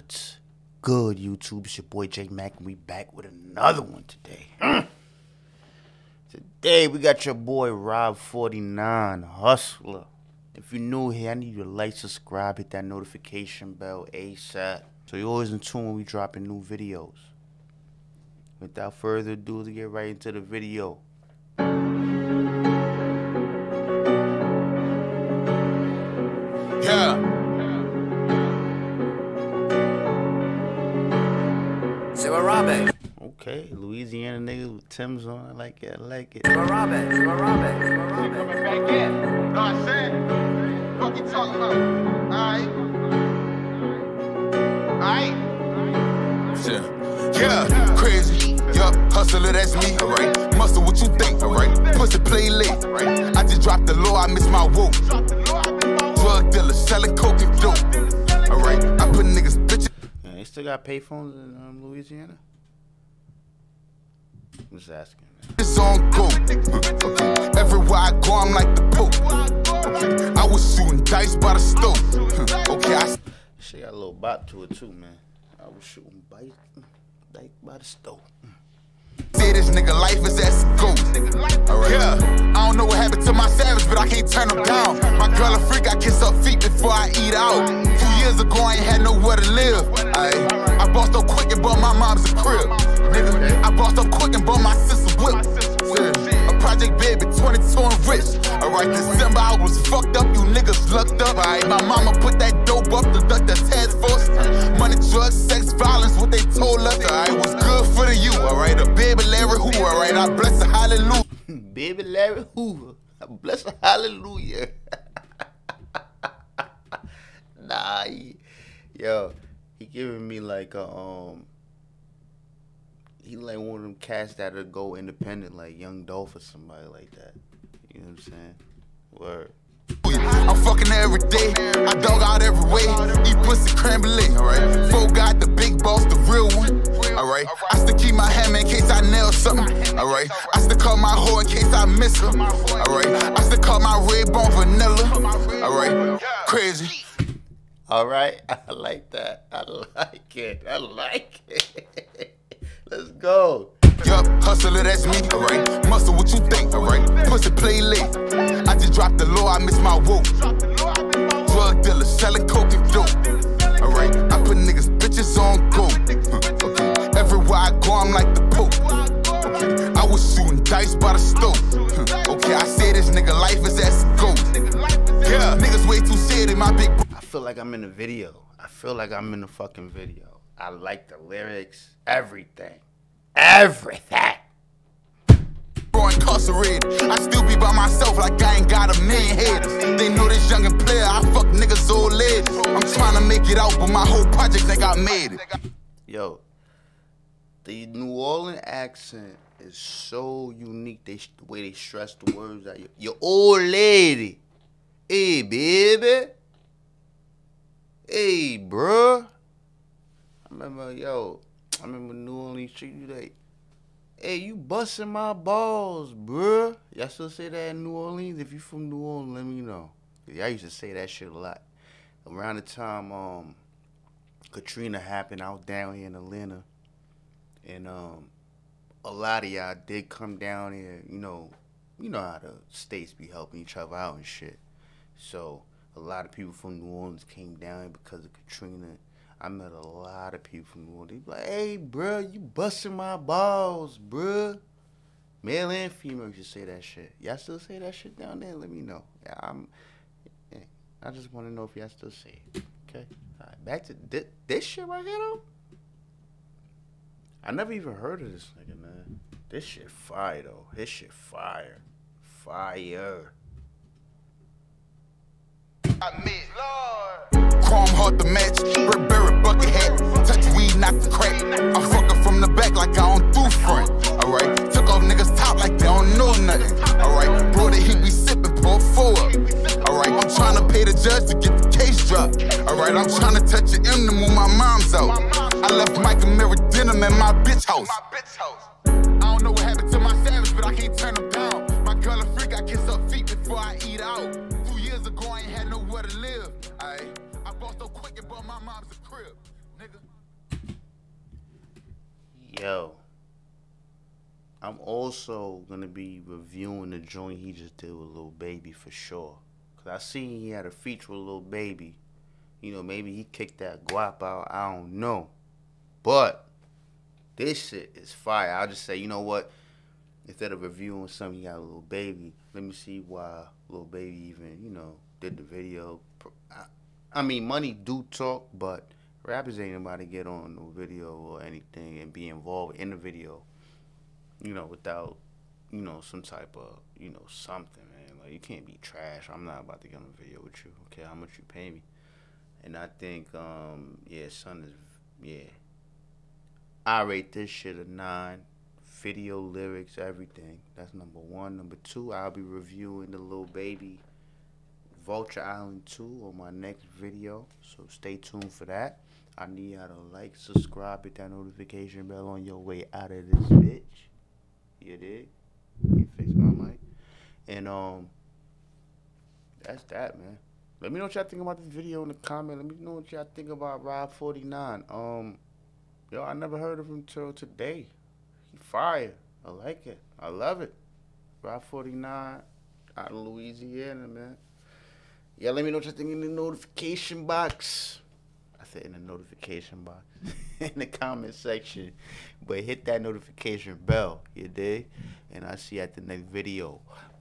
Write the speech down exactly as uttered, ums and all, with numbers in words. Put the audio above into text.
What's good, YouTube? It's your boy Jay Mack, and we back with another one today. Mm. Today we got your boy Rob forty-nine Hustler. If you're new here, I need you to like, subscribe, hit that notification bell ASAP, so you're always in tune when we dropping new videos. Without further ado, let's get right into the video. Yeah. Sibarabe. Okay, Louisiana niggas with Tim's on. I like it. I like it. Sibarabe. Sibarabe. Sibarabe. Coming back in. Know what I'm saying? What you talking about? Alright. Alright. Yeah. Yeah. Crazy. Yup. Hustler, that's me. Alright. Muscle, what you think? Alright. Pussy play late. Right. I just dropped the law. I miss my whoop. Drug dealer selling coke and dope. Alright. I put niggas bitches. Yeah, they still got payphones in um, Louisiana? I'm just asking. It's on go. Okay. Everywhere I go, I'm like the Pope. Okay. I was shooting dice by the stove. Okay. I She got a little bop to it too, man. I was shooting dice, dice by the stove. say this nigga life is as it goes. Alright. Yeah. I don't know what happened to my savage, but I can't turn him down. My girl a freak, I kiss her feet before I eat out. Two years ago, I ain't had nowhere to live. Aye. I bossed up quick and bought my mom's a crib. Nigga, I bossed up quick and bought my sister whip. A project baby, twenty-two and rich. Alright, December I was fucked up, you niggas lucked up. Alright, my mama put that dope up to duck the task force. Money, drugs, sex, violence, what they told us. Alright, was good for the you. Alright, a baby Larry Hoover. Alright, I bless the hallelujah. Baby Larry Hoover. I bless the hallelujah. Nah, he, yo, he giving me like a um. He like one of them cats that'll go independent, like Young Dolph or somebody like that. You know what I'm saying? Word. I'm fucking every day. I dog out every way. Eat pussy creme brulee. Alright. Four got the big boss, the real one. Alright. I still keep my hammer in case I nail something. Alright. I still call my hoe in case I miss her. Alright. I still call my red bone vanilla. Alright. Crazy. Alright. I like that. I like it. I like it. Let's go. Yup, hustler, that's me, alright. Muscle, what you think, alright. Pussy play late. I just dropped the law, I miss my whoop. Drug dealer, selling coke and dope. Alright, I put niggas bitches on go. Okay. Everywhere I go, I'm like the Pope. Okay. I was shooting dice by the stove. Okay, I say this nigga life is as it goes. Yeah, niggas way too sad in my big. I feel like I'm in a video. I feel like I'm in a fucking video. I like the lyrics, everything. Everything. Bro, incarcerated. I still be by myself like I ain't got a million haters. They know this youngin' player, I fuck niggas old ladies. I'm trying to make it out, but my whole project think I made it. Yo, the New Orleans accent is so unique. They, the way they stress the words out. Your old lady. Hey, baby. Hey, bruh. I remember, yo, I remember New Orleans treat you like, hey, you busting my balls, bruh. Y'all still say that in New Orleans? If you from New Orleans, let me know. Y'all used to say that shit a lot. Around the time um, Katrina happened, I was down here in Atlanta. And um, a lot of y'all did come down here, you know, you know how the states be helping each other out and shit. So a lot of people from New Orleans came down here because of Katrina. I met a lot of people from New Orleans. They be like, hey, bruh, you busting my balls, bruh. Male and female used to say that shit. Y'all still say that shit down there? Let me know. Yeah, I'm, yeah, I just want to know if y'all still say it. Okay? All right, back to this, this shit right here, though. I never even heard of this nigga, man. This shit fire, though. This shit fire. Fire. I miss, Lord. Chrome hard to match, Burberry bucket hat, touch weed, not the crack. I'm fucking from the back like I don't do front. Alright, took off niggas top like they don't know nothing. Alright, bro, that he be sipping, pull forward. Alright, I'm trying to pay the judge to get the case dropped. Alright, I'm trying to touch your M to move my mom's out. I left Michael Mirror denim in my bitch house. I don't know what happened to my savage, but I can't turn him down. My girl a freak, I kiss her feet before I eat out. Two years ago, I ain't had nowhere to live. Aye. I bought so quick and bought my mom's a crib, nigga. Yo, I'm also gonna be reviewing the joint he just did with Lil Baby for sure. Cause I seen he had a feature with Lil Baby. You know, maybe he kicked that guap out. I don't know. But this shit is fire. I'll just say, you know what? Instead of reviewing something he got a Lil Baby, let me see why Lil Baby even, you know, did the video. I, I mean, money do talk, but rappers ain't about to get on no video or anything and be involved in the video, you know, without, you know, some type of, you know, something, man. Like, you can't be trash. I'm not about to get on a video with you. Okay, how much you pay me? And I think, um, yeah, son is, yeah. I rate this shit a nine. Video, lyrics, everything. That's number one. Number two, I'll be reviewing the Lil Baby Vulture Island two on my next video. So stay tuned for that. I need y'all to like, subscribe, hit that notification bell on your way out of this bitch. You dig? Let me fix my mic. And, um, that's that, man. Let me know what y'all think about this video in the comment. Let me know what y'all think about Rob forty-nine. Um, yo, I never heard of him till today. He fire. I like it. I love it. Rob forty-nine out of Louisiana, man. Yeah, let me know what y'all think in the notification box. I said in the notification box. In the comment section. But hit that notification bell, you dig? And I'll see you at the next video.